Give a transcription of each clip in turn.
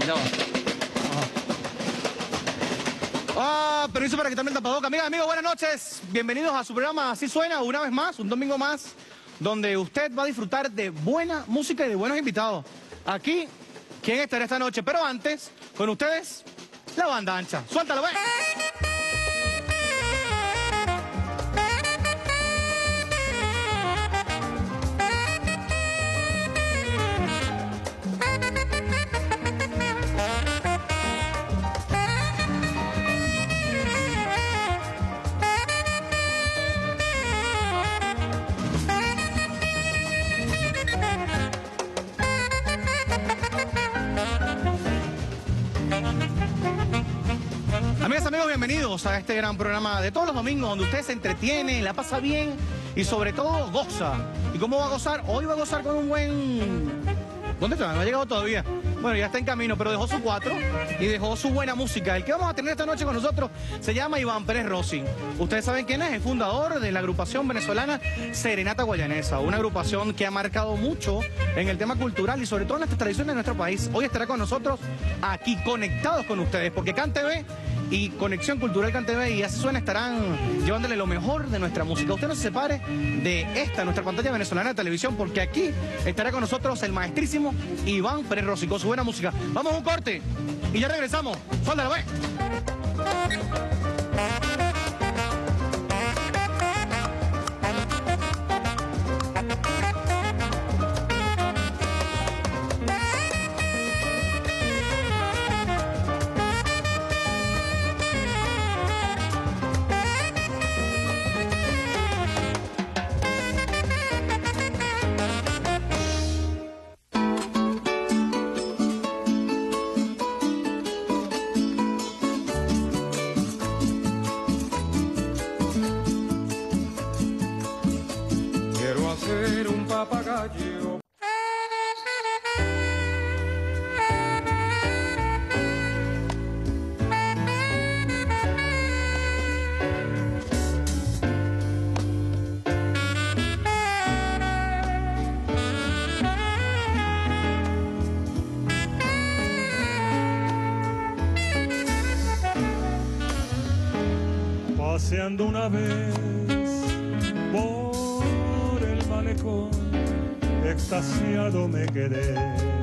Ya va. Permiso para quitarme el tapaboca. Amigas, amigos, buenas noches. Bienvenidos a su programa Así Suena, una vez más, un domingo más, donde usted va a disfrutar de buena música y de buenos invitados. Aquí, ¿quién estará esta noche? Pero antes, con ustedes, la banda ancha. Suéltalo, ve. Amigas, amigos, bienvenidos a este gran programa de todos los domingos donde usted se entretiene, la pasa bien y sobre todo goza. ¿Y cómo va a gozar? Hoy va a gozar con un buen... ¿Dónde está? No ha llegado todavía. Bueno, ya está en camino, pero dejó su 4 y dejó su buena música. El que vamos a tener esta noche con nosotros se llama Iván Pérez Rossi. Ustedes saben quién es, el fundador de la agrupación venezolana Serenata Guayanesa, una agrupación que ha marcado mucho en el tema cultural y sobre todo en las tradiciones de nuestro país. Hoy estará con nosotros aquí, conectados con ustedes, porque CanTV y Conexión Cultural CanTV y Así Suena estarán llevándole lo mejor de nuestra música. Usted no se separe de esta, nuestra pantalla venezolana de televisión, porque aquí estará con nosotros el maestrísimo Iván Pérez Rossi con su buena música. Vamos a un corte y ya regresamos. Suéltalo, ve. Ser un papagayo. Paseando una vez por el malecón, extasiado me quedé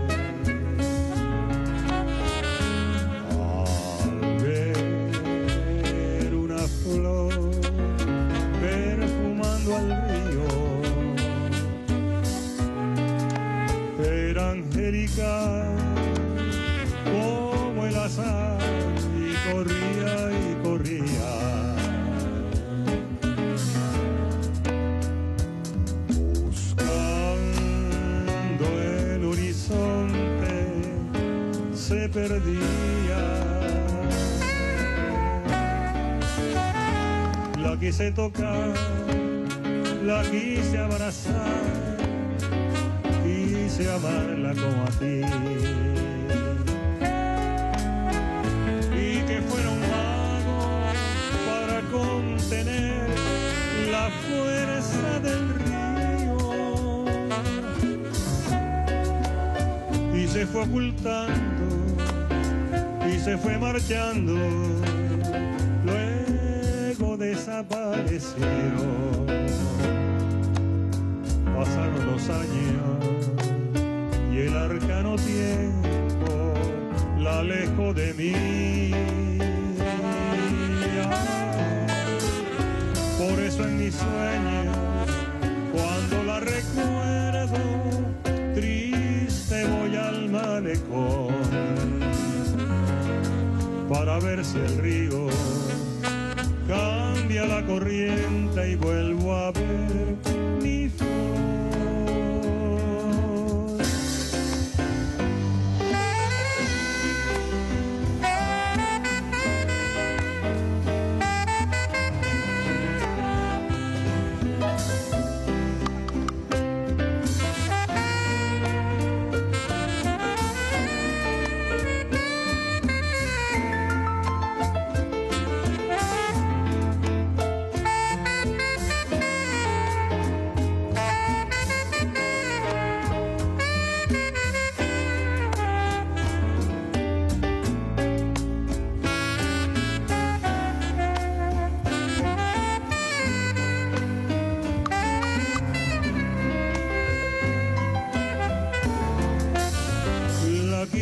al ver una flor perfumando al río. Era angelical como el azar y corría y corría. Se perdía, la quise tocar, la quise abrazar, quise amarla como a ti, y que fuera un mago para contener la fuerza del río, y se fue ocultando y se fue marchando, luego desapareció. Pasaron los años y el arcano tiempo la alejó de mí. Por eso en mis sueños, cuando la recuerdo, triste voy al malecón para ver si el río cambia la corriente y vuelvo a ver mi flor.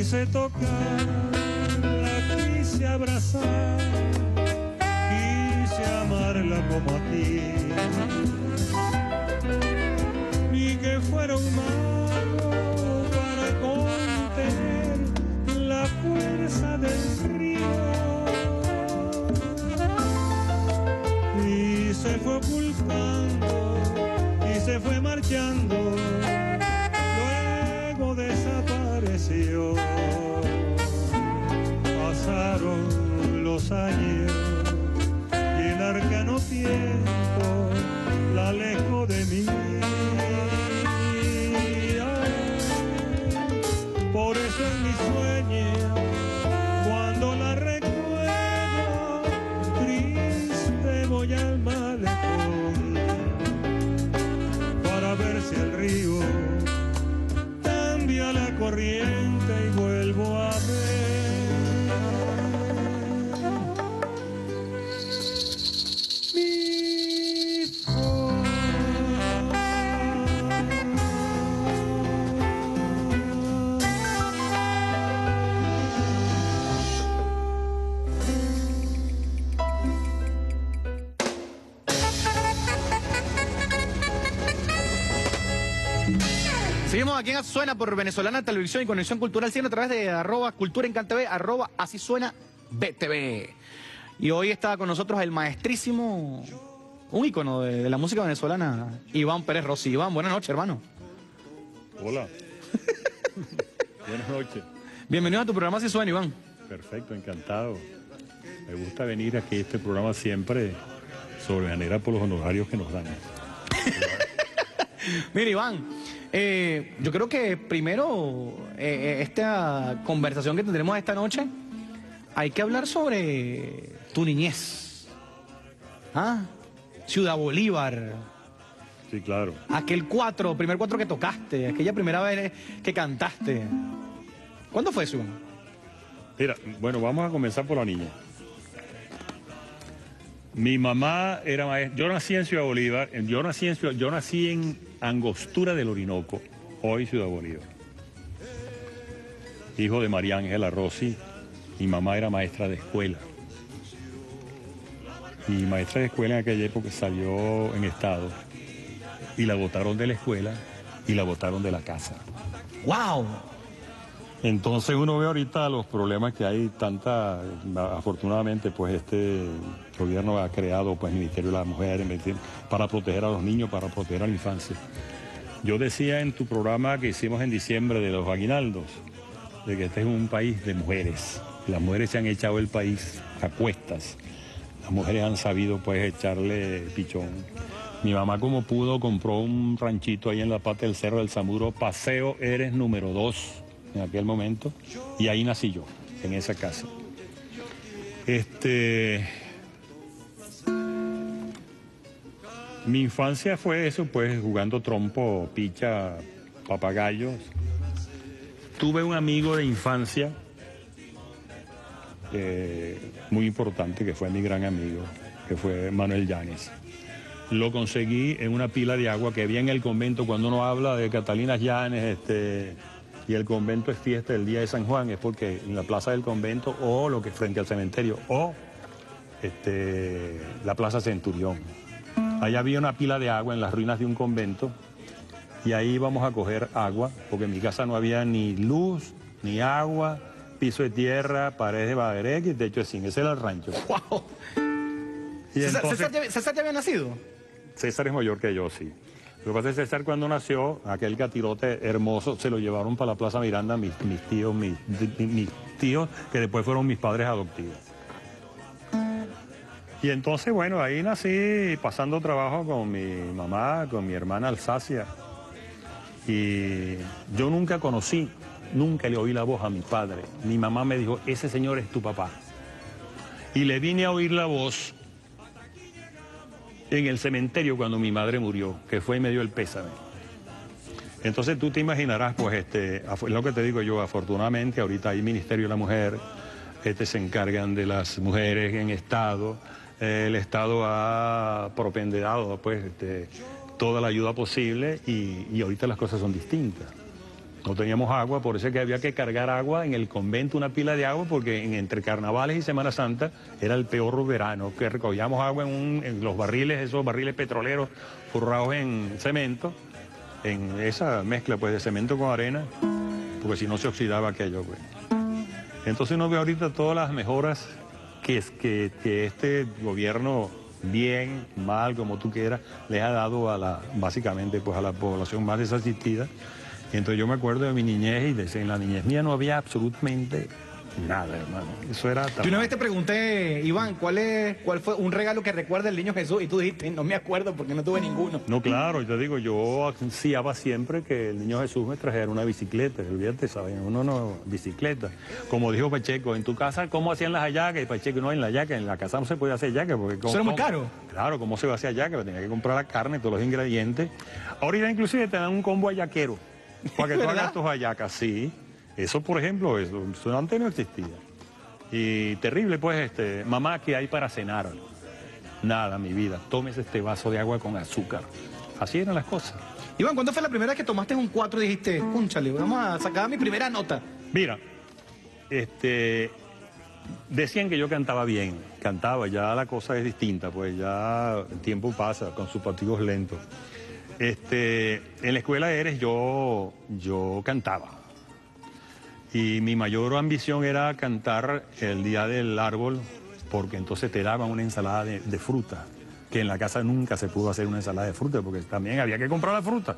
quise tocar, la quise abrazar, quise amarla como a ti. Ni que fuera un mago para contener la fuerza del río. Y se fue ocultando y se fue marchando, luego desapareció. Pasaron los años y el arcano tiempo la alejó de mí. Por eso en mis sueños, cuando la recuerdo, triste voy al malecón para ver si el río cambia la corriente y vuelvo a ver. Mi sol. Seguimos aquí en Así Suena por Venezolana Televisión y Conexión Cultural 100 a través de @culturaencantv, @asysuna_btv. Y hoy está con nosotros el maestrísimo, un ícono de la música venezolana, Iván Pérez Rossi. Iván, buenas noches, hermano. Hola. Buenas noches. Bienvenido a tu programa Así Suena, Iván. Perfecto, encantado. Me gusta venir aquí a este programa siempre sobremanera por los honorarios que nos dan. Mira, Iván, yo creo que primero esta conversación que tendremos esta noche, hay que hablar sobre tu niñez. ¿Ah? Ciudad Bolívar. Sí, claro. Aquel primer cuatro que tocaste, aquella primera vez que cantaste. ¿Cuándo fue eso, Iván? Mira, bueno, vamos a comenzar por la niña. Mi mamá era maestra. Yo nací en Ciudad Bolívar, yo nací en Angostura del Orinoco, hoy Ciudad Bolívar. Hijo de María Ángela Rossi, mi mamá era maestra de escuela. Mi maestra de escuela en aquella época salió en estado y la botaron de la escuela y la botaron de la casa. ¡Wow! Entonces uno ve ahorita los problemas que hay, afortunadamente pues este gobierno ha creado pues Ministerio de la Mujer para proteger a los niños, para proteger a la infancia. Yo decía en tu programa que hicimos en diciembre de los aguinaldos, de que este es un país de mujeres. Las mujeres se han echado el país a cuestas. Las mujeres han sabido pues echarle pichón. Mi mamá como pudo compró un ranchito ahí en la parte del Cerro del Zamuro, Paseo Eres número 2. En aquel momento, y ahí nací yo, en esa casa. Mi infancia fue eso, pues, jugando trompo, picha, papagayos. Tuve un amigo de infancia muy importante, que fue mi gran amigo, que fue Manuel Llanes. Lo conseguí en una pila de agua que había en el convento. Cuando uno habla de Catalina Llanes, y el convento es fiesta del día de San Juan, es porque en la plaza del convento, o lo que frente al cementerio, o la plaza Centurión. Allá había una pila de agua en las ruinas de un convento, y ahí íbamos a coger agua, porque en mi casa no había ni luz, ni agua, piso de tierra, paredes de badereque y techo de zinc. Ese era el rancho. ¡Wow! Y entonces, ¿César ya había nacido? César es mayor que yo, sí. Lo que pasa es que César, cuando nació, aquel gatirote hermoso, se lo llevaron para la Plaza Miranda mis tíos, que después fueron mis padres adoptivos. Y entonces, bueno, ahí nací pasando trabajo con mi mamá, con mi hermana Alsacia. Y yo nunca le oí la voz a mi padre. Mi mamá me dijo, ese señor es tu papá. Y le vine a oír la voz en el cementerio cuando mi madre murió, que fue y me dio el pésame. Entonces tú te imaginarás, pues, lo que te digo yo, afortunadamente ahorita hay Ministerio de la Mujer, se encargan de las mujeres en Estado, el Estado ha propendiado, pues, toda la ayuda posible y ahorita las cosas son distintas. No teníamos agua, por eso es que había que cargar agua en el convento, una pila de agua, porque entre carnavales y Semana Santa era el peor verano, que recogíamos agua en los barriles, esos barriles petroleros forrados en cemento, en esa mezcla pues de cemento con arena, porque si no se oxidaba aquello, pues. Entonces uno ve ahorita todas las mejoras que este gobierno, bien, mal, como tú quieras, les ha dado básicamente pues a la población más desasistida. Y entonces yo me acuerdo de mi niñez y en la niñez mía no había absolutamente nada, hermano. Eso era... Yo una vez te pregunté, Iván, ¿cuál fue un regalo que recuerda el niño Jesús? Y tú dijiste, no me acuerdo porque no tuve ninguno. No, claro, yo digo, yo ansiaba siempre que el niño Jesús me trajera una bicicleta. Olvídate, ¿sabes? Uno no, bicicleta. Como dijo Pacheco, en tu casa, ¿cómo hacían las hallacas? Y Pacheco, no, en la hallaca, en la casa no se podía hacer hallaca. Porque ¿Eso era muy caro? Claro, ¿cómo se va a hacer hallaca? Tenía que comprar la carne, todos los ingredientes. Ahorita inclusive te dan un combo hallaquero para que tú hagas tus hallacas, sí. Eso, por ejemplo, eso antes no existía. Y terrible, pues, mamá, ¿qué hay para cenar? Nada, mi vida, tómese este vaso de agua con azúcar. Así eran las cosas. Iván, ¿cuándo fue la primera vez que tomaste un 4 y dijiste, cúnchale, vamos a sacar mi primera nota? Mira, decían que yo cantaba bien, cantaba, ya la cosa es distinta, pues ya el tiempo pasa con sus partidos lentos. En la escuela yo cantaba. Y mi mayor ambición era cantar el día del árbol, porque entonces te daban una ensalada de fruta, que en la casa nunca se pudo hacer una ensalada de fruta, porque también había que comprar la fruta.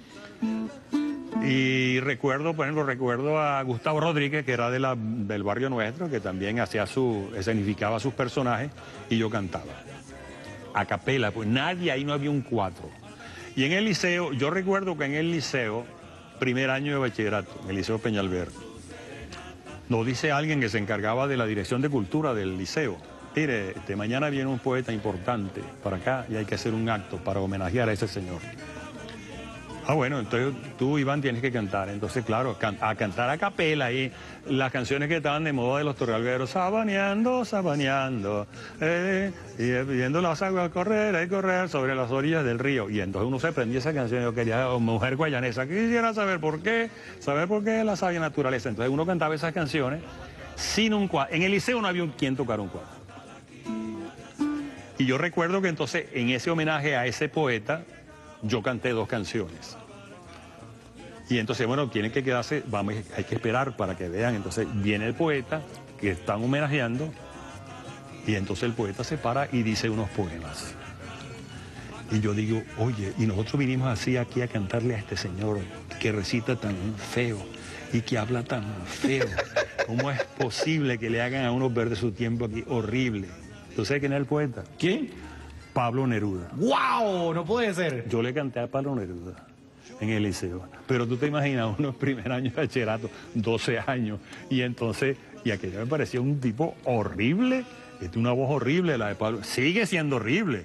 Y recuerdo, por ejemplo, a Gustavo Rodríguez, que era del barrio nuestro, que también escenificaba sus personajes, y yo cantaba. A capela, pues nadie, ahí no había un 4. Y en el liceo, yo recuerdo que en el liceo, primer año de bachillerato, en el Liceo Peñalver, nos dice alguien que se encargaba de la dirección de cultura del liceo, mire, mañana viene un poeta importante para acá y hay que hacer un acto para homenajear a ese señor. Ah, bueno, entonces tú, Iván, tienes que cantar. Entonces, claro, a cantar a capela y las canciones que estaban de moda de los torrealberos, sabaneando, sabaneando, y viendo las aguas correr y correr sobre las orillas del río. Y entonces uno se aprendía esa canción, yo quería, mujer guayanesa, quisiera saber por qué la sabia naturaleza. Entonces uno cantaba esas canciones sin un 4. En el liceo no había quien tocara un 4. Y yo recuerdo que entonces en ese homenaje a ese poeta, yo canté 2 canciones. Y entonces, bueno, tienen que quedarse, hay que esperar para que vean. Entonces viene el poeta, que están homenajeando, y entonces el poeta se para y dice unos poemas. Y yo digo, oye, y nosotros vinimos así aquí a cantarle a este señor que recita tan feo y que habla tan feo. ¿Cómo es posible que le hagan a uno perder su tiempo aquí? Horrible. ¿Tú sabes quién es el poeta? ¿Quién? Pablo Neruda. ¡Wow! No puede ser. Yo le canté a Pablo Neruda en el liceo. Pero tú te imaginas, unos primer años de bachillerato, 12 años, y entonces, y aquello me parecía un tipo horrible, una voz horrible la de Pablo. Sigue siendo horrible,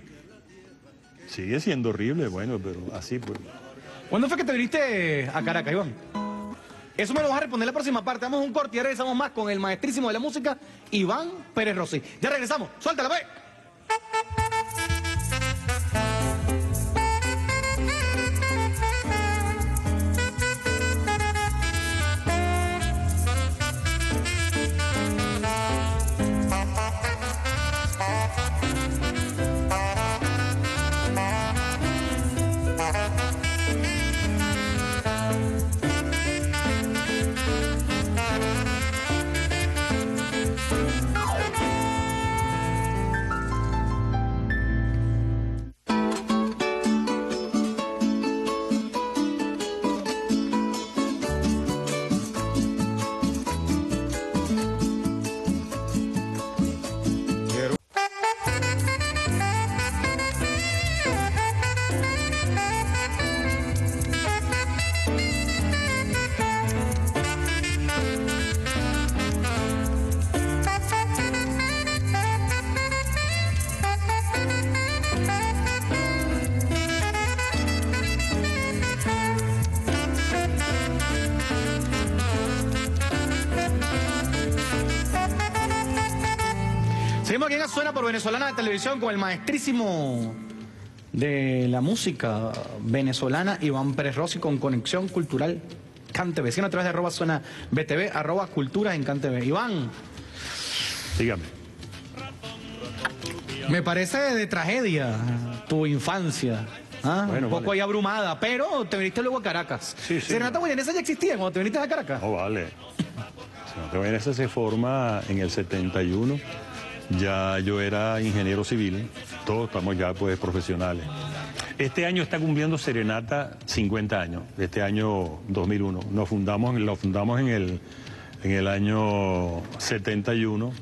bueno, pero así pues. ¿Cuándo fue que te viniste a Caracas, Iván? Eso me lo vas a responder en la próxima parte. Damos un corte y ahora regresamos más con el maestrísimo de la música, Iván Pérez Rossi. Ya regresamos. Suéltala, pues. Seguimos aquí en Suena por Venezolana de Televisión con el maestrísimo de la música venezolana, Iván Pérez Rossi, con Conexión Cultural CanTV. Síganos a través de @Suena BTV, @Culturas en CanTV. Iván. Dígame. Me parece de tragedia tu infancia. Bueno, un poco vale. ahí abrumada, pero te viniste luego a Caracas. Sí, sí. ¿Serenata Guayanesa ya existía cuando te viniste a Caracas? No vale. Serenata Guayanesa se forma en el 71. Ya yo era ingeniero civil. Todos estamos ya pues profesionales. Este año está cumpliendo Serenata 50 años. Este año 2001. Lo fundamos en el año 71.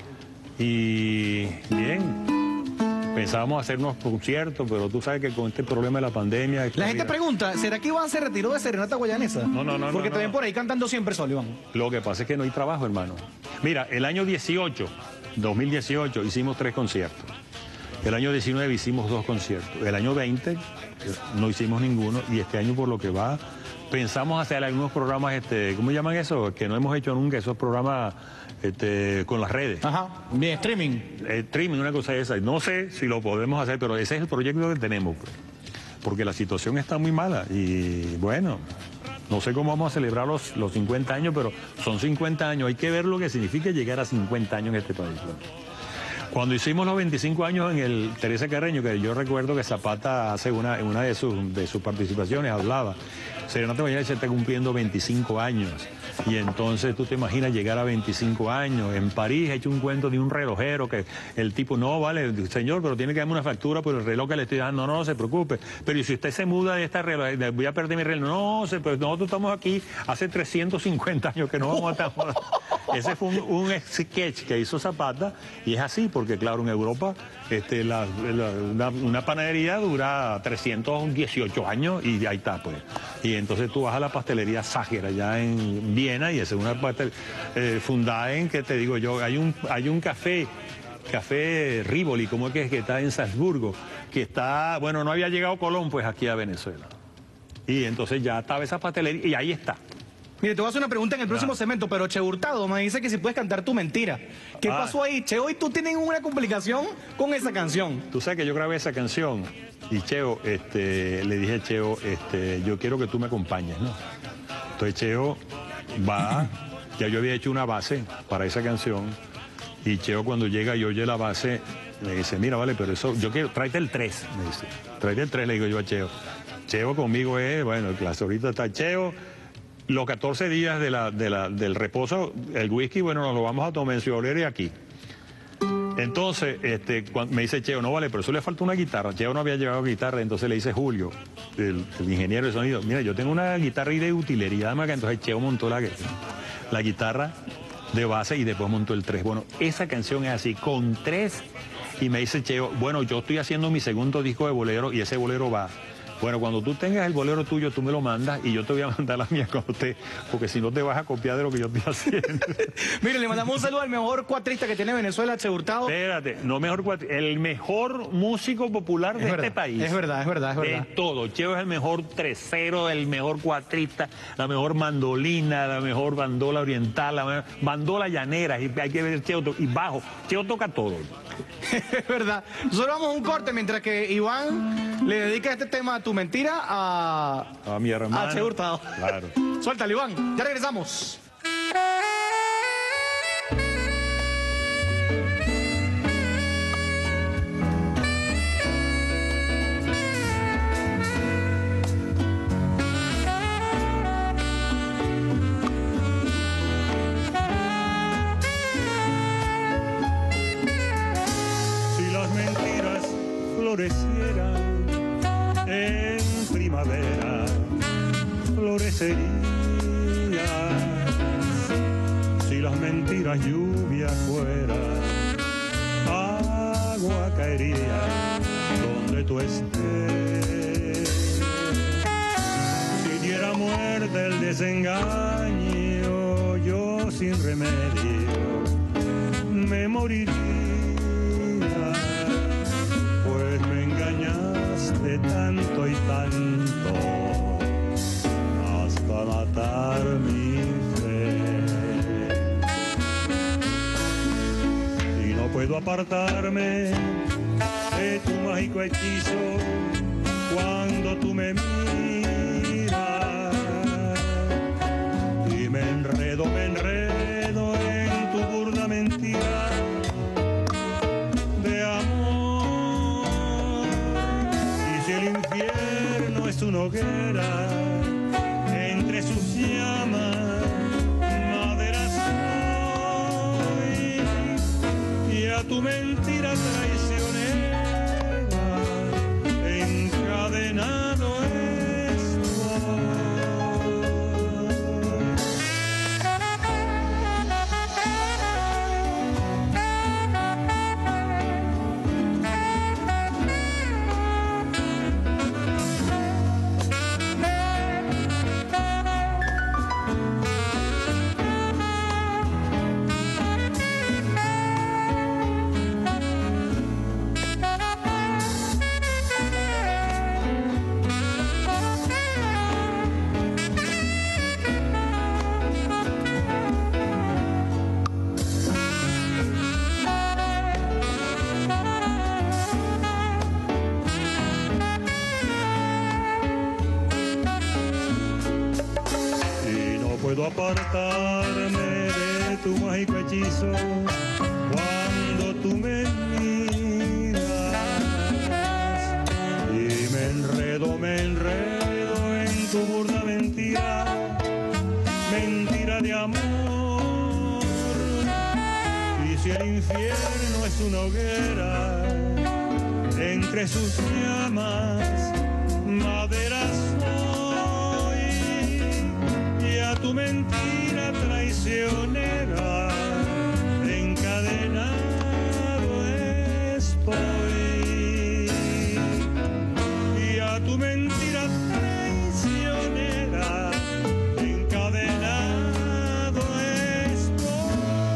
Y bien. Pensábamos hacer unos conciertos, pero tú sabes que con este problema de la pandemia... La gente pregunta, ¿será que Iván se retiró de Serenata Guayanesa? No. Porque no, te ven no. por ahí cantando siempre solo, Iván. Lo que pasa es que no hay trabajo, hermano. Mira, el año 2018, hicimos 3 conciertos. El año 19 hicimos 2 conciertos. El año 20 no hicimos ninguno. Y este año, por lo que va, pensamos hacer algunos programas, ¿cómo llaman eso? Que no hemos hecho nunca, esos programas con las redes. Ajá, bien, streaming. Streaming, una cosa esa. No sé si lo podemos hacer, pero ese es el proyecto que tenemos. Pues. Porque la situación está muy mala. Y bueno, no sé cómo vamos a celebrar los 50 años, pero son 50 años. Hay que ver lo que significa llegar a 50 años en este país. ¿No? Cuando hicimos los 25 años en el Teresa Carreño, que yo recuerdo que Zapata hace en una de sus participaciones hablaba, Serenata Guayanesa está cumpliendo 25 años. Y entonces tú te imaginas llegar a 25 años. En París he hecho un cuento de un relojero que el tipo, no, vale, señor, pero tiene que darme una factura por el reloj que le estoy dando. No se preocupe. Pero ¿y si usted se muda de esta reloj, voy a perder mi reloj? No, pero nosotros estamos aquí hace 350 años que no vamos a estar. Ese fue un sketch que hizo Zapata y es así, porque claro, en Europa una panadería dura 318 años y ahí está, pues. Y entonces tú vas a la pastelería Sacher allá en Viena y esa es una pastelería fundada en, ¿qué te digo yo? Hay un café Rivoli, ¿cómo es que está en Salzburgo? Que está, bueno, no había llegado Colón pues aquí a Venezuela. Y entonces ya estaba esa pastelería y ahí está. Mire, te voy a hacer una pregunta en el próximo segmento, pero Che Hurtado me dice que si puedes cantar Tu Mentira. ¿Qué pasó ahí? Che, hoy tú tienes una complicación con esa canción. Tú sabes que yo grabé esa canción y Cheo, le dije a Cheo, yo quiero que tú me acompañes, ¿no? Entonces Cheo va, ya yo había hecho una base para esa canción y Cheo cuando llega y oye la base me dice, mira, vale, pero eso, yo quiero, tráete el 3, me dice. Tráete el 3, le digo yo a Cheo. Cheo conmigo es, bueno, el clase ahorita está Cheo. Los 14 días del reposo, el whisky, bueno, nos lo vamos a tomar en Ciudad Bolívar y aquí. Entonces, me dice Cheo, no vale, pero eso le falta una guitarra. Cheo no había llevado guitarra, entonces le dice Julio, el ingeniero de sonido, mira, yo tengo una guitarra ahí de utilería, además que entonces Cheo montó la guitarra de base y después montó el 3. Bueno, esa canción es así, con 3, y me dice Cheo, bueno, yo estoy haciendo mi segundo disco de bolero y ese bolero va. Bueno, cuando tú tengas el bolero tuyo, tú me lo mandas y yo te voy a mandar la mía con usted, porque si no te vas a copiar de lo que yo estoy haciendo. Mire, le mandamos un saludo al mejor cuatrista que tiene Venezuela, Che Hurtado. Espérate, no mejor cuatrista, el mejor músico popular de este país. Es verdad. De todo. Cheo es el mejor tresero, el mejor cuatrista, la mejor mandolina, la mejor bandola oriental, la mejor bandola llanera, y hay que ver Cheo y bajo. Cheo toca todo. Es verdad. Nosotros vamos a un corte mientras que Iván le dedica este tema a Tu Mentira a mi hermano. A Che Hurtado. Claro. Suéltalo, Iván. Ya regresamos. Florecieran en primavera, florecerían. Si las mentiras lluvia fueran, agua caería donde tú estés. Si diera muerte el desengaño, yo sin remedio me moriría. De tanto y tanto hasta matar mi fe y no puedo apartarme de tu mágico hechizo cuando tú me miras a tu mentira traicionera, encadenado puedo apartarme de tu mágico hechizo cuando tú me miras y me enredo en tu burda mentira, mentira de amor. Y si el infierno es una hoguera, entre sus llamas madera soy, y a tu mentira traicionera encadenado estoy, y a tu mentira traicionera encadenado estoy.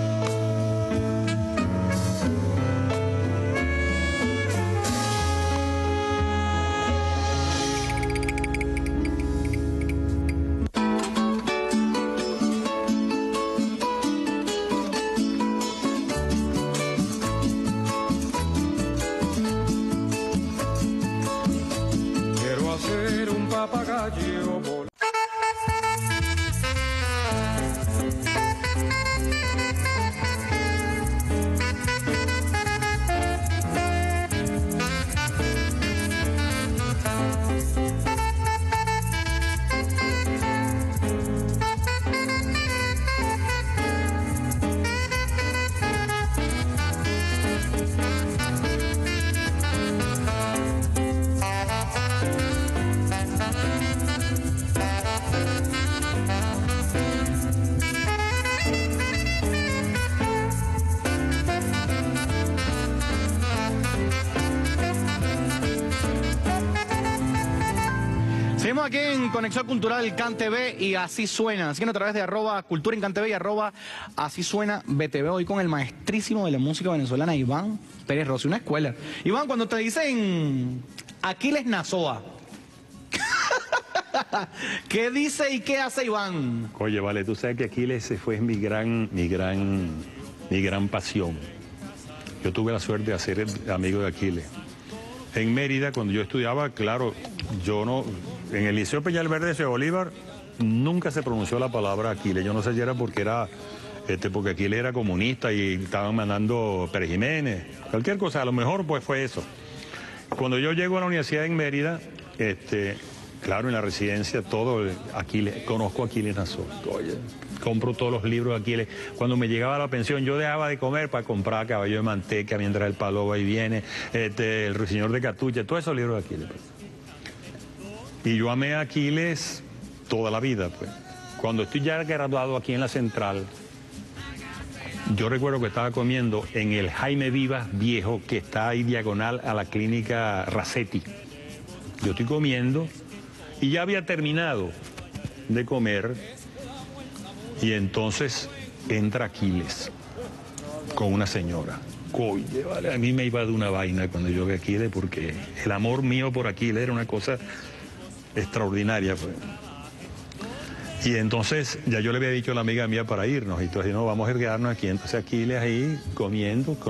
Papagayo volar. Seguimos aquí en Conexión Cultural CanTV y Así Suena. Siguiendo a través de @Cultura en CanTV y @Así Suena BTV. Hoy con el maestrísimo de la música venezolana, Iván Pérez Rossi, una escuela. Iván, cuando te dicen Aquiles Nazoa, ¿qué dice y qué hace Iván? Oye, vale, tú sabes que Aquiles fue mi gran pasión. Yo tuve la suerte de ser amigo de Aquiles. En Mérida, cuando yo estudiaba, claro, en el Liceo Peñalverde de Ciudad Bolívar, nunca se pronunció la palabra Aquiles. Yo no sé si era porque Aquiles era comunista y estaban mandando Pérez Jiménez, cualquier cosa, a lo mejor pues fue eso. Cuando yo llego a la universidad en Mérida, claro, en la residencia, Aquiles, conozco a Aquiles Nazoa. Oye, compro todos los libros de Aquiles. Cuando me llegaba la pensión, yo dejaba de comer para comprar Caballo de Manteca, mientras el palo va y viene, el Ruiseñor de Catuche, todos esos libros de Aquiles. Pues. Y yo amé a Aquiles toda la vida, pues. Cuando estoy ya graduado aquí en la Central, yo recuerdo que estaba comiendo en el Jaime Vivas viejo, que está ahí diagonal a la clínica Racetti. Yo estoy comiendo y ya había terminado de comer y entonces entra Aquiles con una señora. Oye, vale, a mí me iba de una vaina cuando yo vi a Aquiles, porque el amor mío por Aquiles era una cosa extraordinaria, pues. Y entonces ya yo le había dicho a la amiga mía para irnos, y entonces no, vamos a quedarnos aquí. Entonces Aquiles ahí comiendo con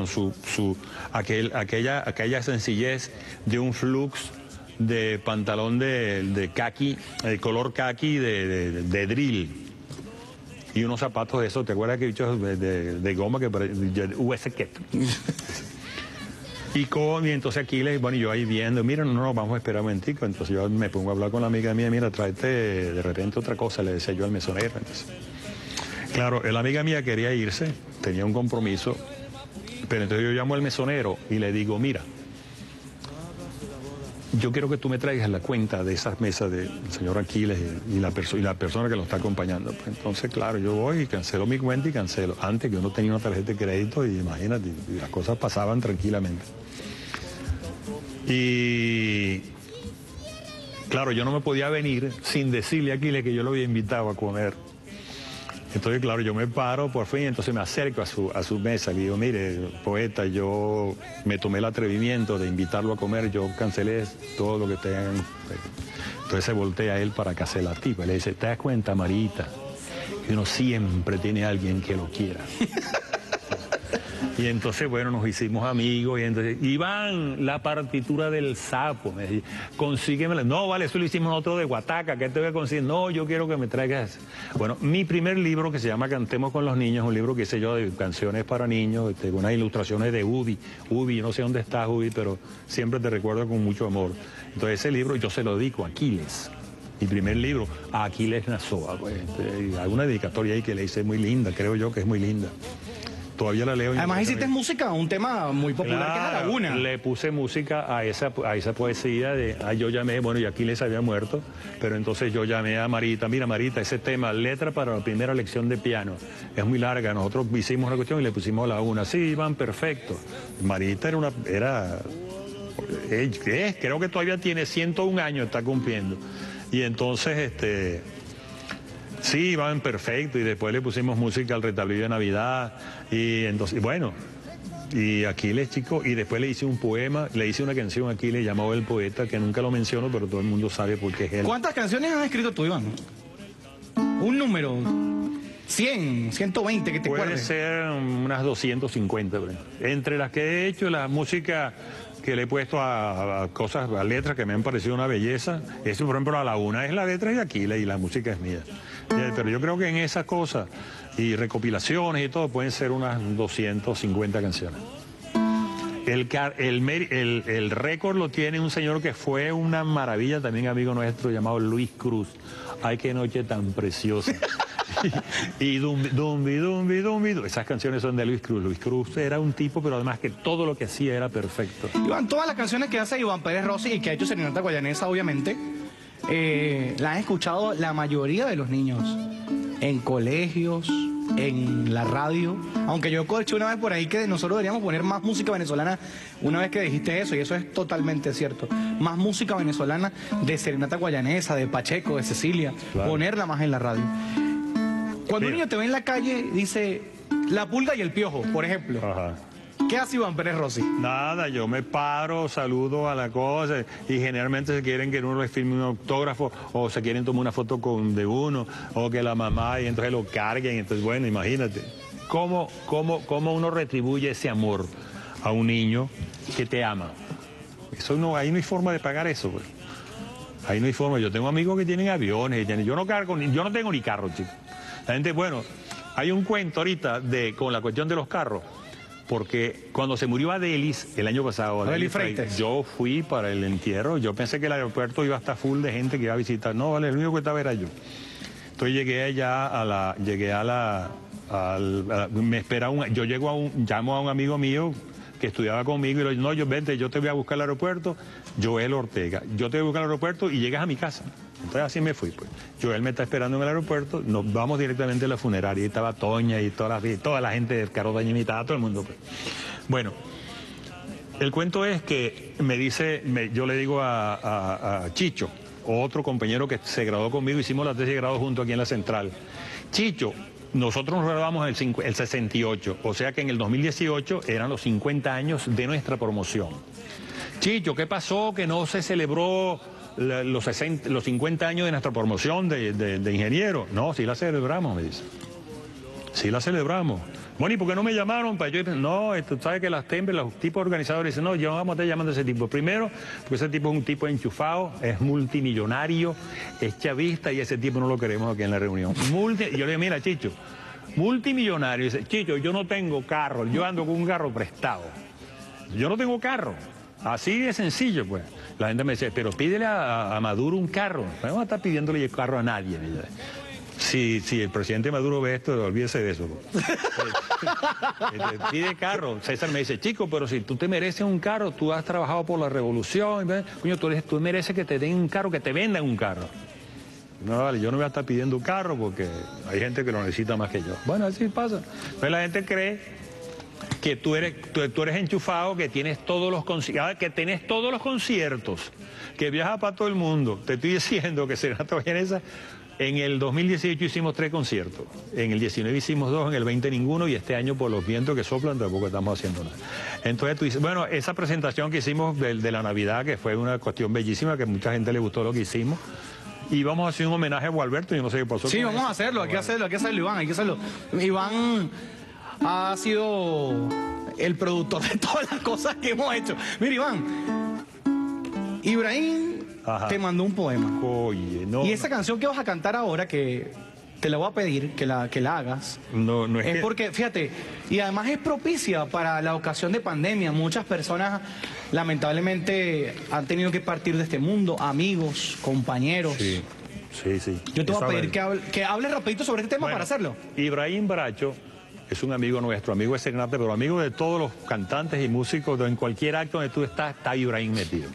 aquella sencillez de un flux de pantalón de caqui, de color caqui de drill, y unos zapatos de esos, ¿te acuerdas que dicho de goma que US Keto? Y entonces Aquiles, bueno, y yo ahí viendo, mira, no, vamos a esperar un momentico. Entonces yo me pongo a hablar con la amiga mía, mira, tráete de repente otra cosa, le decía yo al mesonero. Entonces, claro, la amiga mía quería irse, tenía un compromiso, Pero entonces yo llamo al mesonero y le digo, mira, yo quiero que tú me traigas la cuenta de esas mesas del señor Aquiles y la persona que lo está acompañando. Pues entonces, claro, yo voy y cancelo mi cuenta y cancelo. Antes que yo no tenía una tarjeta de crédito y imagínate, y las cosas pasaban tranquilamente. Y claro, yo no me podía venir sin decirle a Aquiles que yo lo había invitado a comer. Entonces, claro, yo me paro por fin, entonces me acerco a su mesa y digo, mire, poeta, yo me tomé el atrevimiento de invitarlo a comer, yo cancelé todo lo que tengan. Entonces se voltea a él para que hace la tipa y le dice, ¿te das cuenta, Marita? Que uno siempre tiene a alguien que lo quiera. Y entonces, bueno, nos hicimos amigos y entonces, Iván, la partitura del sapo, me decía, consíguemela. No, vale, eso lo hicimos otro de Guataca, ¿qué te voy a conseguir? No, yo quiero que me traigas. Bueno, mi primer libro que se llama Cantemos con los niños, un libro que hice yo de canciones para niños, unas ilustraciones de Ubi. Ubi, no sé dónde está Ubi, pero siempre te recuerdo con mucho amor. Entonces ese libro yo se lo dedico a Aquiles. Mi primer libro, a Aquiles Nazoa. Pues, hay una dedicatoria ahí que le hice muy linda, creo yo que es muy linda. Todavía la leo. Además hiciste música, un tema muy popular, claro, que es la laguna. Le puse música a esa poesía yo llamé, bueno, y Aquiles había muerto, pero entonces yo llamé a Marita, mira Marita, ese tema, letra para la primera lección de piano, es muy larga, nosotros hicimos la cuestión y le pusimos laguna, sí, Iván, perfecto. Marita creo que todavía tiene 101 años, está cumpliendo. Y entonces, sí, Iván, perfecto, y después le pusimos música al Retablillo de Navidad, y entonces, bueno, y Aquiles, chico, y después le hice un poema, le hice una canción a Aquiles llamado El Poeta, que nunca lo menciono, pero todo el mundo sabe por qué es él. ¿Cuántas canciones has escrito tú, Iván? Un número, 100, 120, que te acuerdes. Puede ser unas 250, entre las que he hecho, la música que le he puesto a cosas, a letras que me han parecido una belleza. Eso, por ejemplo, la una es la letra de Aquiles y la música es mía. Pero yo creo que en esas cosas y recopilaciones y todo pueden ser unas 250 canciones. El récord lo tiene un señor que fue una maravilla, también amigo nuestro, llamado Luis Cruz. Ay, qué noche tan preciosa. Y Dumbi. Esas canciones son de Luis Cruz. Luis Cruz era un tipo, pero además que todo lo que hacía era perfecto. Iván, todas las canciones que hace Iván Pérez Rossi y que ha hecho Serenata Guayanesa, obviamente, la han escuchado la mayoría de los niños en colegios, en la radio. Aunque yo escuché una vez por ahí que nosotros deberíamos poner más música venezolana, una vez que dijiste eso, y eso es totalmente cierto. Más música venezolana de Serenata Guayanesa, de Pacheco, de Cecilia, claro. Ponerla más en la radio. Cuando un niño te ve en la calle, dice La Pulga y el Piojo, por ejemplo. Ajá. ¿Qué hace Iván Pérez Rossi? Nada, yo me paro, saludo a la cosa y generalmente se quieren que uno les firme un autógrafo o se quieren tomar una foto de uno o que la mamá y entonces lo carguen. Entonces, bueno, imagínate, ¿cómo uno retribuye ese amor a un niño que te ama? Eso no, ahí no hay forma de pagar eso, pues. Ahí no hay forma. Yo tengo amigos que tienen aviones, yo no tengo ni carro, chicos. La gente, bueno, hay un cuento ahorita con la cuestión de los carros. Porque cuando se murió Adelis el año pasado, Adelis Freites, yo fui para el entierro, yo pensé que el aeropuerto iba a estar full de gente que iba a visitar. No, vale, el único que estaba era yo. Entonces llegué allá yo llamo a un amigo mío que estudiaba conmigo y le digo, no, vente, yo te voy a buscar al aeropuerto, Joel Ortega, yo te voy a buscar al aeropuerto y llegas a mi casa. Entonces así me fui, pues. Joel me está esperando en el aeropuerto, nos vamos directamente a la funeraria, y estaba Toña y toda la gente de Caro Dañimita, todo el mundo, pues. Bueno, el cuento es que yo le digo a Chicho, otro compañero que se graduó conmigo, hicimos la tesis de grado junto aquí en la central. Chicho, nosotros nos graduamos en el 68, o sea que en el 2018 eran los 50 años de nuestra promoción. Chicho, ¿qué pasó que no se celebró los 50 años de nuestra promoción de ingeniero? No, sí la celebramos, me dice. Sí la celebramos. Bueno, ¿y por qué no me llamaron? Yo dije, no, tú sabes que los tipos organizadores dicen, no, yo vamos a estar llamando a ese tipo. Primero, porque ese tipo es un tipo enchufado, es multimillonario, es chavista y ese tipo no lo queremos aquí en la reunión. Yo le digo, mira, Chicho, multimillonario. Dice, Chicho, yo no tengo carro, yo ando con un carro prestado. Yo no tengo carro. Así de sencillo, pues. La gente me dice, pero pídele a Maduro un carro. No vamos a estar pidiéndole el carro a nadie. Si el presidente Maduro ve esto, olvídese de eso. Pide carro. César me dice, chico, pero si tú te mereces un carro, tú has trabajado por la revolución, coño, tú mereces que te den un carro, que te vendan un carro. No, vale, yo no voy a estar pidiendo un carro porque hay gente que lo necesita más que yo. Bueno, así pasa. Entonces la gente cree que tú eres enchufado, que tienes todos los conciertos, que viajas para todo el mundo. Te estoy diciendo que Serenata Vallenesa, en el 2018 hicimos 3 conciertos, en el 19 hicimos 2, en el 20 ninguno, y este año por los vientos que soplan tampoco estamos haciendo nada. Entonces tú dices, bueno, esa presentación que hicimos de la Navidad, que fue una cuestión bellísima, que a mucha gente le gustó lo que hicimos, y vamos a hacer un homenaje a Gualberto, y no sé qué pasó. Sí, vamos a hacerlo, hay que hacerlo, Iván, hay que hacerlo. Iván ha sido el productor de todas las cosas que hemos hecho. Mira, Iván, Ibrahim te mandó un poema. Oye, no. Y esa canción que vas a cantar ahora, que te la voy a pedir que la hagas, no es porque, fíjate, y además es propicia para la ocasión de pandemia. Muchas personas lamentablemente han tenido que partir de este mundo, amigos, compañeros. Sí. Yo te voy a pedir que hable rapidito sobre este tema para hacerlo. Ibrahim Bracho es un amigo nuestro, amigo de Serenata, pero amigo de todos los cantantes y músicos. En cualquier acto donde tú estás, está Ibrahim metido.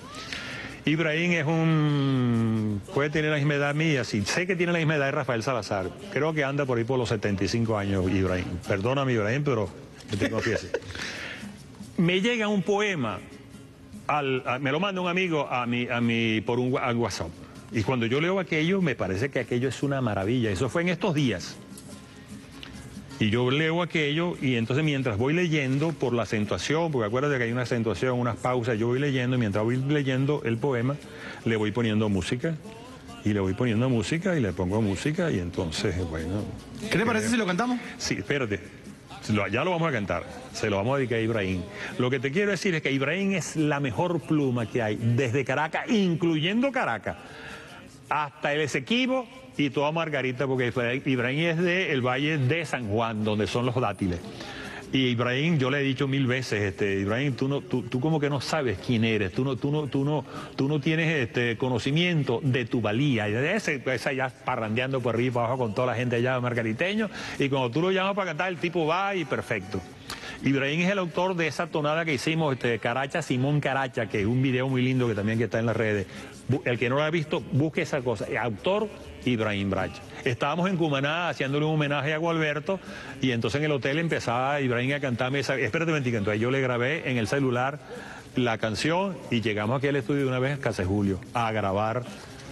Ibrahim puede tener la misma edad mía, sí, sé que tiene la misma edad de Rafael Salazar. Creo que anda por ahí por los 75 años, Ibrahim. Perdóname, Ibrahim, pero que te confiese. Me llega un poema, me lo manda un amigo por al WhatsApp. Y cuando yo leo aquello, me parece que aquello es una maravilla. Eso fue en estos días. Y yo leo aquello, y entonces mientras voy leyendo por la acentuación, porque acuérdate que hay una acentuación, unas pausas, yo voy leyendo, y mientras voy leyendo el poema, le voy poniendo música, y le voy poniendo música, y le pongo música, y entonces, bueno... ¿Qué te parece si lo cantamos? Sí, espérate, ya lo vamos a cantar, se lo vamos a dedicar a Ibrahim. Lo que te quiero decir es que Ibrahim es la mejor pluma que hay, desde Caracas, incluyendo Caracas, hasta el Esequibo, y toda Margarita, porque Ibrahim es del Valle de San Juan, donde son los dátiles. Y Ibrahim, yo le he dicho 1000 veces, Ibrahim, tú como que no sabes quién eres, tú no tienes conocimiento de tu valía. Y esa allá parrandeando por arriba y para abajo con toda la gente allá margariteño, y cuando tú lo llamas para cantar, el tipo va y perfecto. Ibrahim es el autor de esa tonada que hicimos, Caracha, Simón Caracha, que es un video muy lindo que también está en las redes. El que no lo ha visto, busque esa cosa. Autor, Ibrahim Bracho. Estábamos en Cumaná haciéndole un homenaje a Gualberto, y entonces en el hotel empezaba Ibrahim a cantarme esa... Espérate un momentico, entonces yo le grabé en el celular la canción, y llegamos aquí al estudio de una vez, Casa Julio, a grabar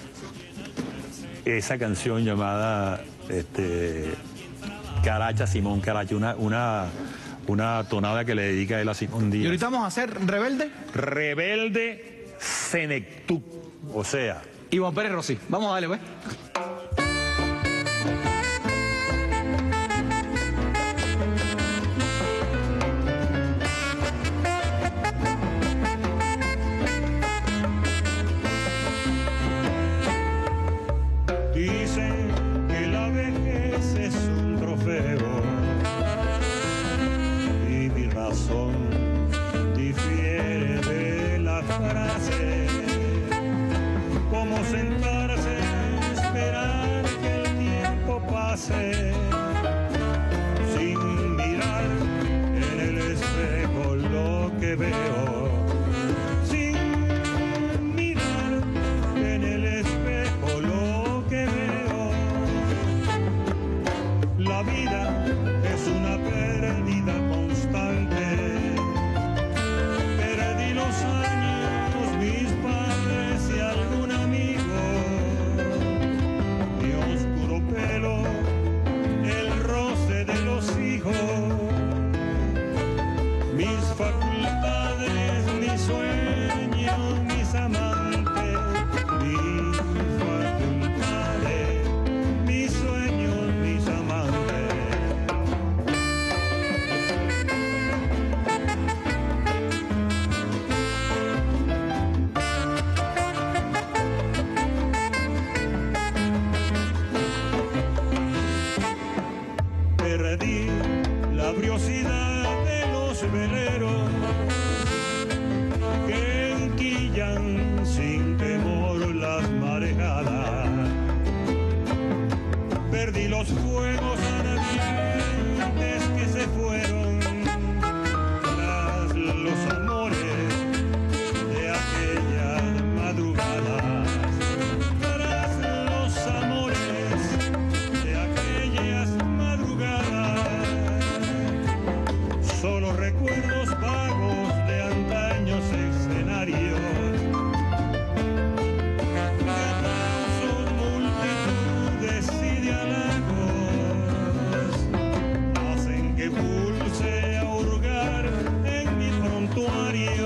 esa canción llamada Caracha, Simón Caracha, una tonada que le dedica él a Simón Díaz. ¿Y ahorita vamos a hacer Rebelde? Rebelde Senectú, o sea... Iván Pérez Rossi. Vamos a darle, pues. Dicen que la vejez es un trofeo, y mi razón difiere de la frase. Como sentarse, esperar que el tiempo pase, sin mirar en el espejo lo que veo, sin mirar en el espejo lo que veo. La vida es una pérdida constante. Perdí los años, mis padres y algún amigo, mi oscuro pelo, el roce de los hijos, mis facultades, mis sueños, mis amantes, mis facultades, mis sueños, mis amantes. Perdí la briosidad de los veleros que enquillan sin temor las marejadas. Perdí los fuegos ardientes que se fueron tras los amores de aquellas madrugadas, tras los amores de aquellas madrugadas, solo recuerdos vagos de antaños escenarios. Pulse a hurgar en mi prontuario,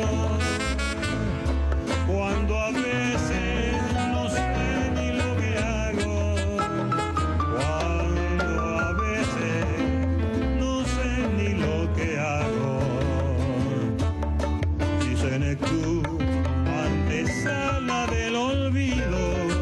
cuando a veces no sé ni lo que hago, cuando a veces no sé ni lo que hago. Dice Nectú, antesala del olvido,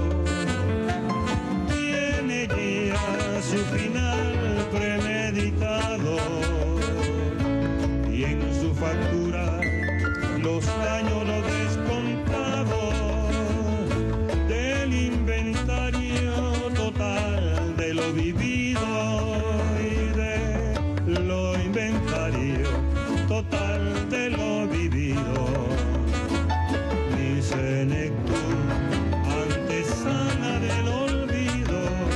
tiene ya su final premeditado, y en su factura los años los descontados del inventario total de lo vivido y de lo inventario total de lo vivido. Dice Nectú, antesala del olvido,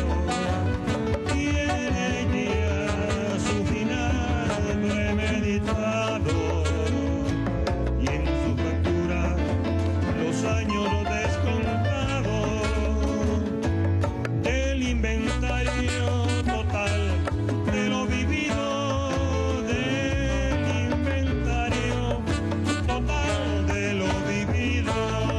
tiene ya su final premeditado, y en su factura los años descontados del inventario total de lo vivido, del inventario total de lo vivido.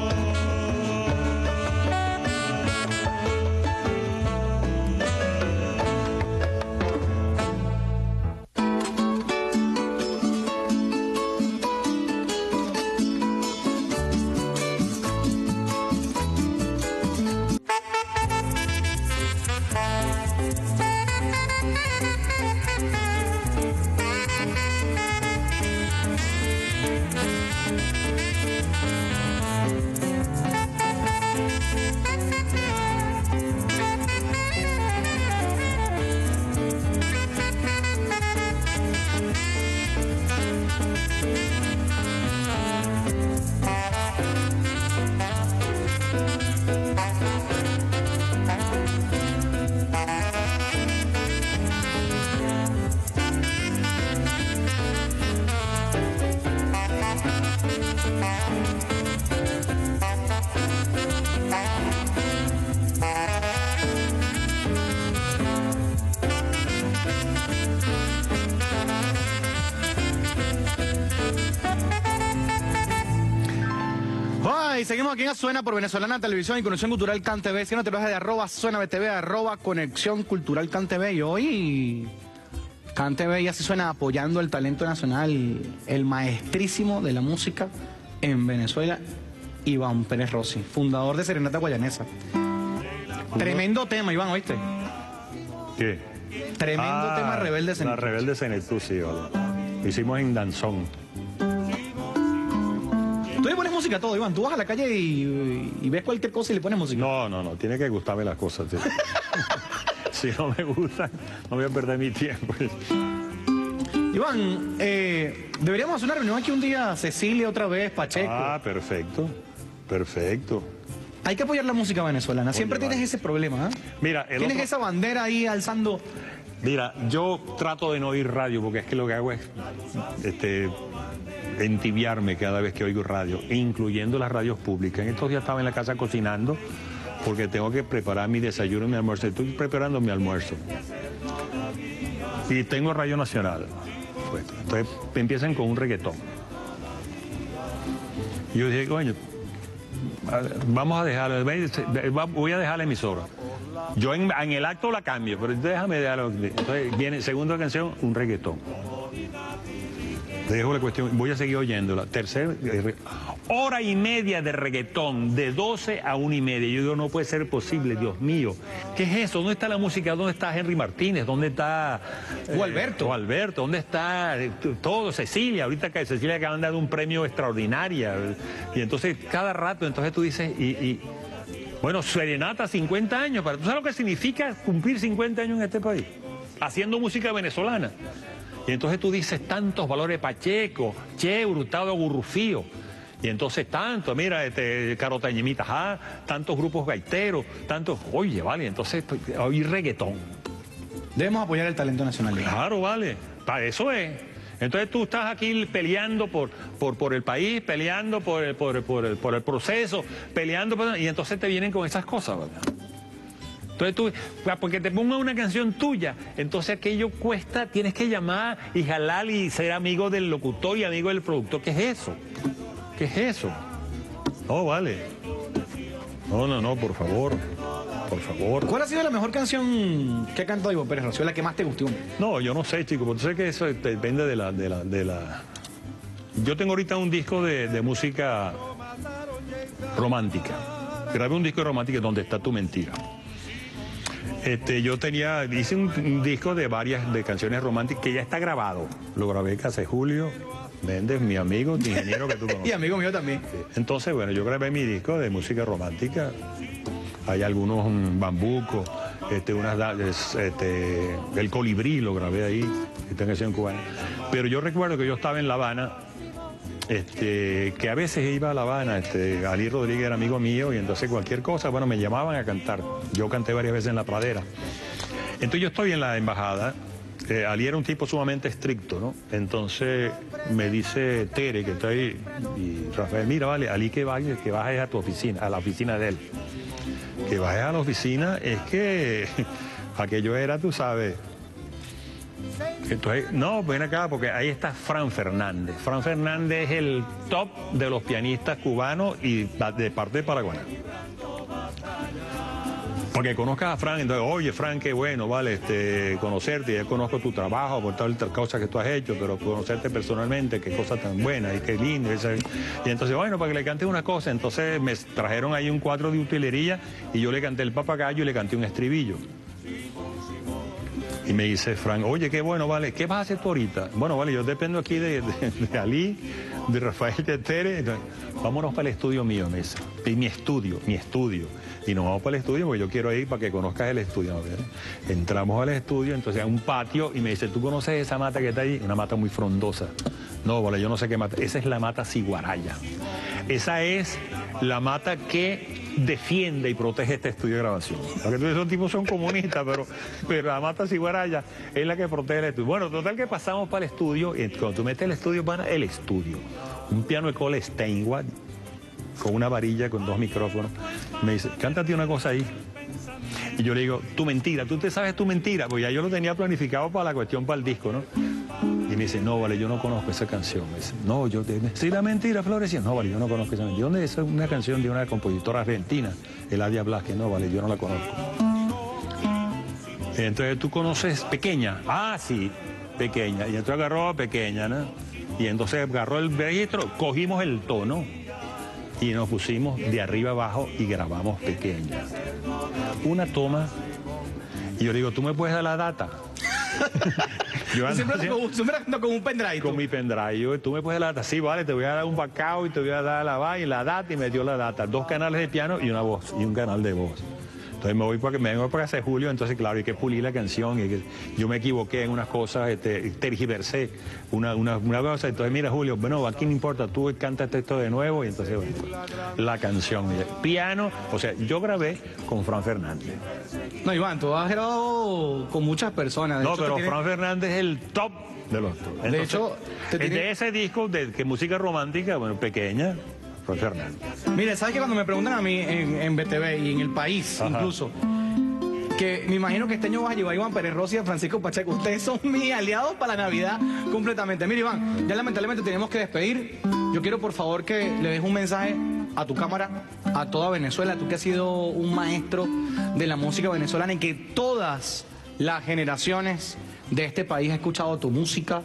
Y seguimos aquí en Suena por Venezolana Televisión y Conexión Cultural CanTV. Si no te lo dejas de @SuenaBTV, Conexión Cultural CanTV. Y hoy CanTV ya se suena apoyando el talento nacional, el maestrísimo de la música en Venezuela, Iván Pérez Rossi, fundador de Serenata Guayanesa. Tremendo tema, Iván, ¿oíste? ¿Qué? Tremendo tema, Rebelde La Senectú. Rebelde Senectú, sí, vale. Lo hicimos en danzón. Tú le pones música a todo, Iván. Tú vas a la calle y ves cualquier cosa y le pones música. No, tiene que gustarme las cosas. Tío. Si no me gustan, no voy a perder mi tiempo. Iván, deberíamos hacer una reunión aquí un día, Cecilia otra vez, Pacheco. Ah, perfecto, perfecto. Hay que apoyar la música venezolana. Siempre Oye, tienes vale. ese problema, ¿eh? Mira, Tienes esa bandera ahí alzando. Mira, yo trato de no oír radio porque es que lo que hago es entibiarme cada vez que oigo radio, incluyendo las radios públicas. En estos días estaba en la casa cocinando porque tengo que preparar mi desayuno y mi almuerzo. Estoy preparando mi almuerzo. Y tengo Radio Nacional. Pues, entonces empiezan con un reggaetón. Y yo dije, coño, vamos a dejarlo, voy a dejar la emisora. Yo en el acto la cambio, pero déjame dejarlo. Entonces viene, segunda canción, un reggaetón. Dejo la cuestión, voy a seguir oyéndola. Tercera, hora y media de reggaetón, de 12 a 1:30. Yo digo, no puede ser posible, Dios mío. ¿Qué es eso? ¿Dónde está la música? ¿Dónde está Henry Martínez? ¿Dónde está Gualberto? Gualberto, ¿dónde está todo? Cecilia, ahorita que Cecilia acaban de dar un premio extraordinario. Y entonces, cada rato, entonces tú dices, Bueno, serenata, 50 años. ¿Tú sabes lo que significa cumplir 50 años en este país? Haciendo música venezolana. Y entonces tú dices tantos valores Pacheco, Che, Hurtado, Gurrufío. Y entonces mira, Carotañemita, tantos grupos gaiteros, tantos, oye, vale, entonces hay reggaetón. Debemos apoyar el talento nacional. Claro, vale, para eso es. Entonces tú estás aquí peleando por el país, peleando por el proceso, peleando, y entonces te vienen con esas cosas, ¿verdad? Entonces tú, porque te ponga una canción tuya, entonces aquello cuesta, tienes que llamar y jalar y ser amigo del locutor y amigo del productor. ¿Qué es eso? ¿Qué es eso? No, vale. No, por favor. Por favor. ¿Cuál ha sido la mejor canción que ha cantado Iván Pérez Rocío, la que más te gustó? No, yo no sé, chico, porque sé que eso depende de la... Yo tengo ahorita un disco de música romántica. Grabé un disco de romántica donde está tu mentira. Yo hice un disco de canciones románticas que ya está grabado. Lo grabé hace Julio Méndez, mi amigo, mi ingeniero que tú conoces. Y amigo mío también. Entonces, bueno, yo grabé mi disco de música romántica. Hay algunos bambucos, el colibrí lo grabé ahí, esta canción cubana. Pero yo recuerdo que yo estaba en La Habana, que a veces iba a La Habana, Ali Rodríguez era amigo mío y entonces cualquier cosa, bueno, me llamaban a cantar. Yo canté varias veces en La Pradera. Entonces yo estoy en la embajada. Ali era un tipo sumamente estricto, ¿no? Entonces me dice Tere, que está ahí, y Rafael, mira, vale, Ali que bajes a tu oficina, a la oficina de él. Que bajes a la oficina es que aquello era, tú sabes. Entonces, no, ven acá, porque ahí está Fran Fernández. Fran Fernández es el top de los pianistas cubanos y de parte de Paraguay. Porque conozcas a Fran, entonces, oye, Fran, qué bueno, vale, conocerte, ya conozco tu trabajo, por todas las cosas que tú has hecho, pero conocerte personalmente, qué cosa tan buena y qué lindo. Y entonces, bueno, para que le cante una cosa, entonces me trajeron ahí un cuadro de utilería y yo le canté el papagayo y le canté un estribillo. Y me dice Fran, oye, qué bueno, vale, ¿qué vas a hacer tú ahorita? Bueno, vale, yo dependo aquí de Ali, de Rafael, de Tere, entonces, vámonos para el estudio mío, me dice, y mi estudio. Y nos vamos para el estudio porque yo quiero ir para que conozcas el estudio. ¿No? Entramos al estudio, entonces hay un patio y me dice, ¿tú conoces esa mata que está ahí? Una mata muy frondosa. No, vale, yo no sé qué mata. Esa es la mata ciguaraya. Esa es la mata que defiende y protege este estudio de grabación. Porque esos tipos son comunistas, pero la mata ciguaraya es la que protege el estudio. Bueno, total que pasamos para el estudio y cuando tú metes el estudio, para el estudio. Un piano de Cole Steinway con una varilla, con 2 micrófonos. Me dice, cántate una cosa ahí. Y yo le digo, tu mentira, tú te sabes tu mentira, porque ya yo lo tenía planificado para la cuestión, para el disco, ¿no? Y me dice, no, vale, yo no conozco esa canción. Me dice, no, sí, la mentira, Florencia. No, vale, yo no conozco esa mentira. ¿Dónde es una canción de una compositora argentina, Eladia Blasquez? No, vale, yo no la conozco. Entonces, ¿tú conoces Pequeña? Ah, sí, Pequeña. Y entonces agarró a Pequeña, ¿no? Y entonces agarró el registro, cogimos el tono y nos pusimos de arriba abajo y grabamos Pequeña. Una toma, y yo le digo, ¿tú me puedes dar la data? Yo siempre ando con un pendrive. Con mi pendrive. Yo, ¿tú me puedes dar la data? Sí, vale, te voy a dar un bacao y te voy a dar la data, y me dio la data. 2 canales de piano y una voz, y un canal de voz. Entonces me vengo para casa de Julio, entonces claro, hay que pulir la canción, y yo me equivoqué en unas cosas, tergiversé una cosa, entonces mira Julio, bueno, aquí no importa, tú cantas esto de nuevo, y entonces bueno, la canción, piano, o sea, yo grabé con Fran Fernández. No, Iván, tú has grabado con muchas personas. No, pero Fran Fernández es el top de los top. Entonces, de hecho, de ese disco de música romántica, bueno, Pequeña, Fran Fernández. Mire, ¿sabes que cuando me preguntan a mí en BTV y en El País, ajá, incluso, que me imagino que este año vas a llevar a Iván Pérez Rocío y a Francisco Pacheco, ustedes son mis aliados para la Navidad completamente. Mire, Iván, ya lamentablemente tenemos que despedir. Yo quiero, por favor, que le des un mensaje a tu cámara, a toda Venezuela, tú que has sido un maestro de la música venezolana y que todas las generaciones de este país han escuchado tu música,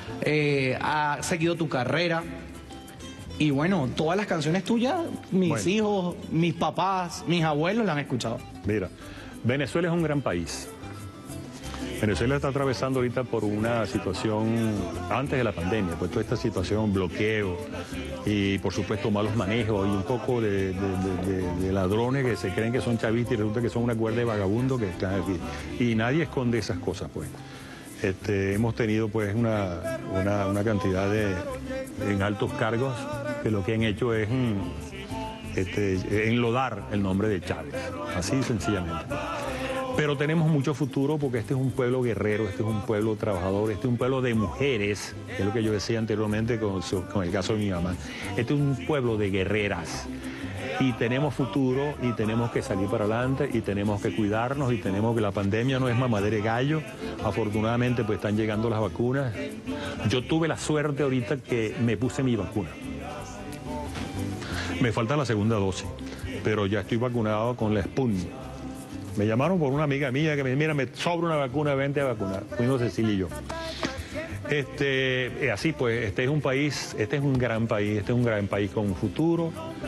ha seguido tu carrera. Y bueno, todas las canciones tuyas, mis hijos, mis papás, mis abuelos las han escuchado. Mira, Venezuela es un gran país. Venezuela está atravesando ahorita por una situación antes de la pandemia, pues toda esta situación, bloqueo y por supuesto malos manejos y un poco de ladrones que se creen que son chavistas y resulta que son una cuerda de vagabundos que están aquí. Y nadie esconde esas cosas, pues. Hemos tenido pues una cantidad en altos cargos que lo que han hecho es enlodar el nombre de Chávez, así sencillamente. Pero tenemos mucho futuro porque este es un pueblo guerrero, este es un pueblo trabajador, este es un pueblo de mujeres, que es lo que yo decía anteriormente con el caso de mi mamá. Este es un pueblo de guerreras y tenemos futuro y tenemos que salir para adelante y tenemos que cuidarnos y tenemos que la pandemia no es mamadera de gallo. Afortunadamente pues están llegando las vacunas. Yo tuve la suerte ahorita que me puse mi vacuna. Me falta la segunda dosis, pero ya estoy vacunado con la Sputnik. Me llamaron por una amiga mía que me dijo, mira, me sobra una vacuna, vente a vacunar. Fuimos Cecilia y yo. Así pues, este es un país, este es un gran país con un futuro.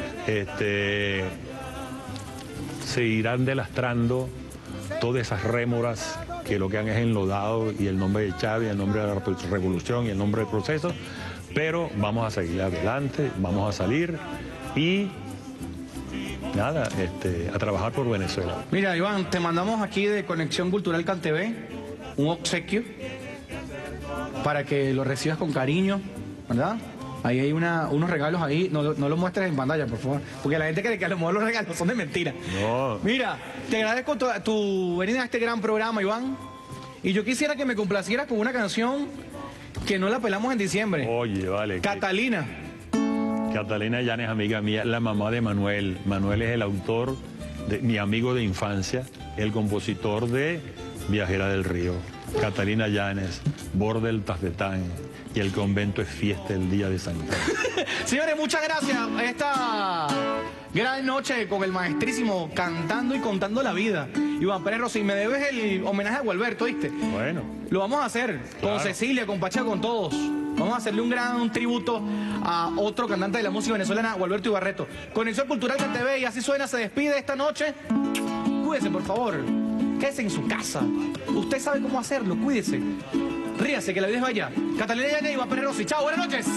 Se irán delastrando todas esas rémoras que lo que han es enlodado y el nombre de Chávez, el nombre de la revolución y el nombre del proceso, pero vamos a seguir adelante, vamos a salir y nada, a trabajar por Venezuela. Mira, Iván, te mandamos aquí de Conexión Cultural CanTV un obsequio para que lo recibas con cariño, ¿verdad? Ahí hay unos regalos ahí, no lo muestres en pantalla, por favor, porque la gente cree que a lo mejor los regalos son de mentira. No. Mira, te agradezco tu venida a este gran programa, Iván, y yo quisiera que me complacieras con una canción que no la pelamos en diciembre. Oye, vale. Catalina. Catalina Llanes, amiga mía, la mamá de Manuel. Manuel es el autor, mi amigo de infancia, el compositor de Viajera del Río. Catalina Llanes, Borde del Tafetán y el convento es fiesta el día de San Juan. Señores, muchas gracias. Esta gran noche con el maestrísimo cantando y contando la vida. Iván Pérez Rossi, me debes el homenaje a Gualberto, ¿viste? Bueno. Lo vamos a hacer con Cecilia, con Pacha, con todos. Vamos a hacerle un gran tributo a otro cantante de la música venezolana, Gualberto Ibarreto. Conexión Cultural CanTV y Así Suena se despide esta noche. Cuídese, por favor. Quédese en su casa. Usted sabe cómo hacerlo, cuídese. Ríase, que la vida es vaya. Catalina Llanes, Iván Pérez Rossi. Chao, buenas noches.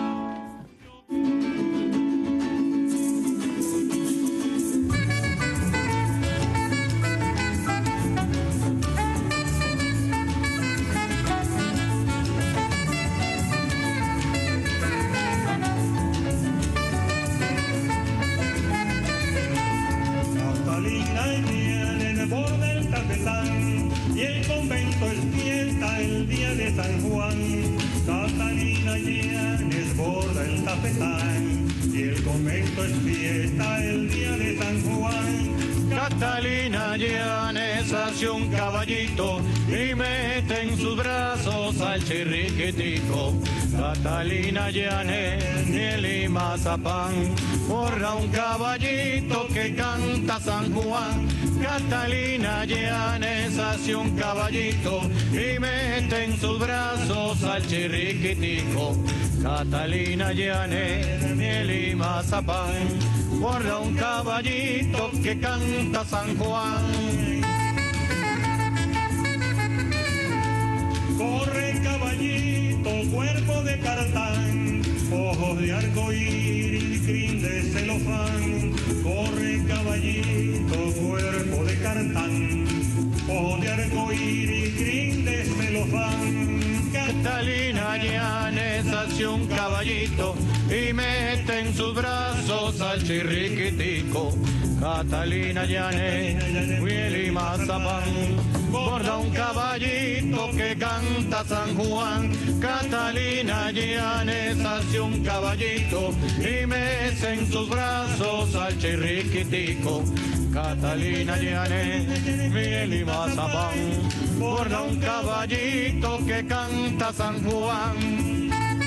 Y el convento es fiesta el día de San Juan. Catalina Llanes borda el tafetán y el convento es fiesta el día de San Juan. Catalina Llanes hace un caballito y mete en sus brazos al chirriquitico. Catalina Llanes, miel y mazapán, borra un caballito que canta San Juan. Catalina Llanes hace un caballito y mete en sus brazos al chirriquitico. Catalina Llanes, miel y mazapán, borra un caballito que canta San Juan. Corre caballito, cuerpo de cartán, ojos de arcoíris, crin de celofán. Corre caballito, cuerpo de cartán, ojos de arcoíris, crin de celofán. Catalina Llanes hace un caballito y mete en sus brazos al chirriquitico. Catalina Llanes, miel y mazapán, borda un caballito que canta San Juan. Catalina Llanes hace un caballito y mece en sus brazos al chirriquitico. Catalina Llanes, miel y mazapán, borda un caballito que canta San Juan.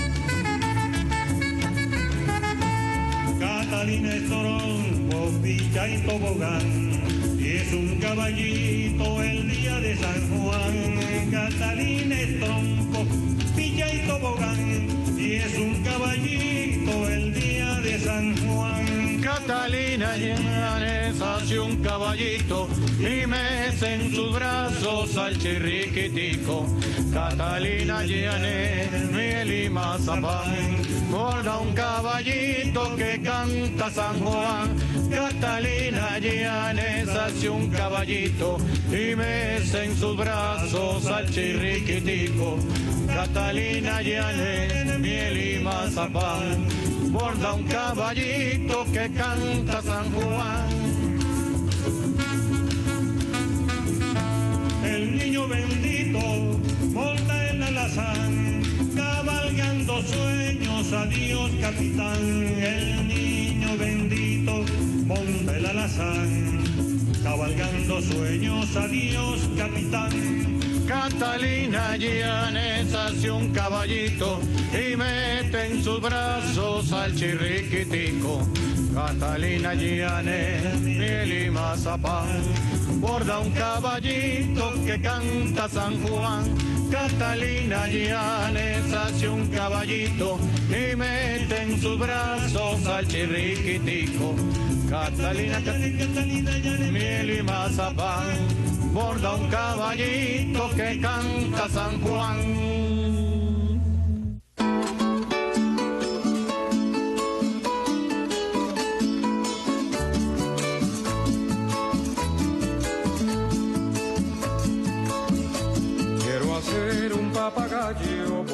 Catalina es toronco, picha y tobogán, y es un caballito el día de San Juan. Catalina es tronco, picha y tobogán, y es un caballito el día de San Juan. Catalina Llanes hace un caballito y mece en sus brazos al chirriquitico. Catalina Llanes, miel y mazapán, borda un caballito que canta San Juan. Catalina Llanes hace un caballito y mece en sus brazos al chirriquitico. Catalina Llanes, miel y mazapán, borda un caballito que canta San Juan. El niño bendito monta el alazán, cabalgando sueños, adiós capitán. El niño bendito monta el alazán, cabalgando sueños, adiós capitán. Catalina Llanes hace un caballito y mete en sus brazos al chirriquitico. Catalina Llanes, miel y mazapán, borda un caballito que canta San Juan. Catalina Llanes hace un caballito y mete en sus brazos al chirriquitico. Catalina Llanes, miel y mazapán, borda un caballito que canta San Juan. Quiero hacer un papagayo